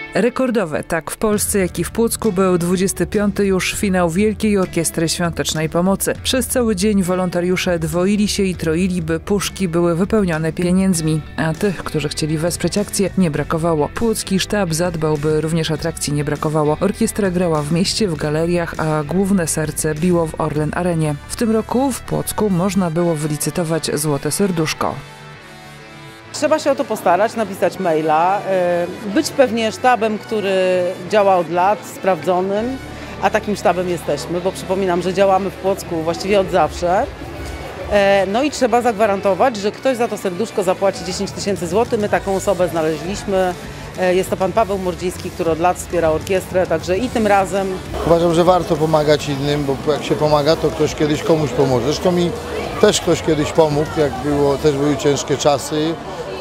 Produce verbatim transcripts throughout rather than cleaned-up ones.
Rekordowe, tak w Polsce, jak i w Płocku, był dwudziesty piąty już finał Wielkiej Orkiestry Świątecznej Pomocy. Przez cały dzień wolontariusze dwoili się i troili, by puszki były wypełnione pieniędzmi, a tych, którzy chcieli wesprzeć akcję, nie brakowało. Płocki sztab zadbał, by również atrakcji nie brakowało. Orkiestra grała w mieście, w galeriach, a główne serce biło w Orlen Arenie. W tym roku w Płocku można było wylicytować Złote Serduszko. Trzeba się o to postarać, napisać maila, być pewnie sztabem, który działa od lat, sprawdzonym, a takim sztabem jesteśmy, bo przypominam, że działamy w Płocku właściwie od zawsze. No i trzeba zagwarantować, że ktoś za to serduszko zapłaci dziesięć tysięcy złotych. My taką osobę znaleźliśmy. Jest to pan Paweł Mordziński, który od lat wspiera orkiestrę, także i tym razem. Uważam, że warto pomagać innym, bo jak się pomaga, to ktoś kiedyś komuś pomoże. Zresztą mi też ktoś kiedyś pomógł, jak było, też były ciężkie czasy.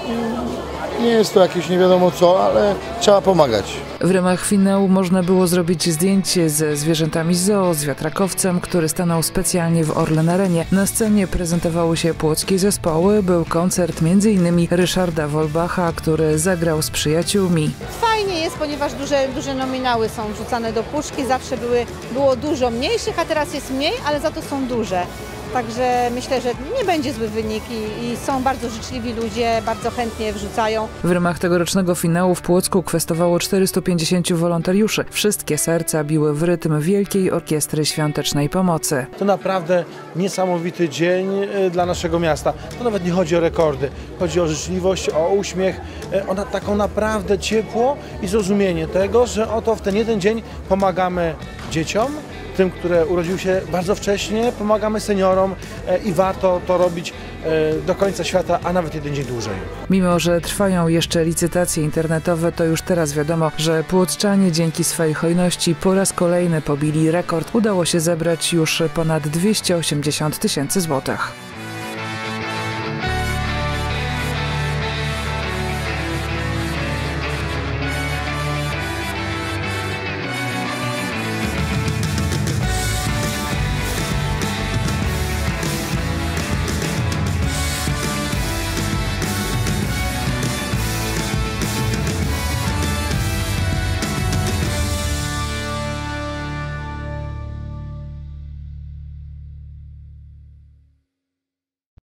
Nie jest to jakieś nie wiadomo co, ale trzeba pomagać. W ramach finału można było zrobić zdjęcie ze zwierzętami z zoo, z wiatrakowcem, który stanął specjalnie w Orlen Arenie. Na scenie prezentowały się płockie zespoły, był koncert między innymi Ryszarda Wolbacha, który zagrał z przyjaciółmi. Fajnie jest, ponieważ duże, duże nominały są wrzucane do puszki, zawsze były, było dużo mniejszych, a teraz jest mniej, ale za to są duże. Także myślę, że nie będzie zły wynik i, i są bardzo życzliwi ludzie, bardzo chętnie wrzucają. W ramach tegorocznego finału w Płocku kwestowało czterystu pięćdziesięciu wolontariuszy. Wszystkie serca biły w rytm Wielkiej Orkiestry Świątecznej Pomocy. To naprawdę niesamowity dzień dla naszego miasta. To nawet nie chodzi o rekordy, chodzi o życzliwość, o uśmiech, o taką naprawdę ciepło i zrozumienie tego, że oto w ten jeden dzień pomagamy dzieciom, tym, które urodziły się bardzo wcześnie, pomagamy seniorom i warto to robić do końca świata, a nawet jeden dzień dłużej. Mimo że trwają jeszcze licytacje internetowe, to już teraz wiadomo, że płockczanie dzięki swej hojności po raz kolejny pobili rekord. Udało się zebrać już ponad dwieście osiemdziesiąt tysięcy złotych.